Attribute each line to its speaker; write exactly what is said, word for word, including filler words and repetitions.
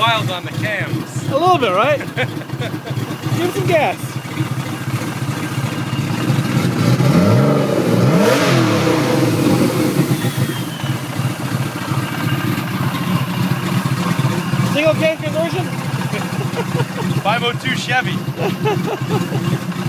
Speaker 1: wild on the cams.
Speaker 2: A little bit, right? Give it some gas. Single cam conversion?
Speaker 1: five oh two Chevy.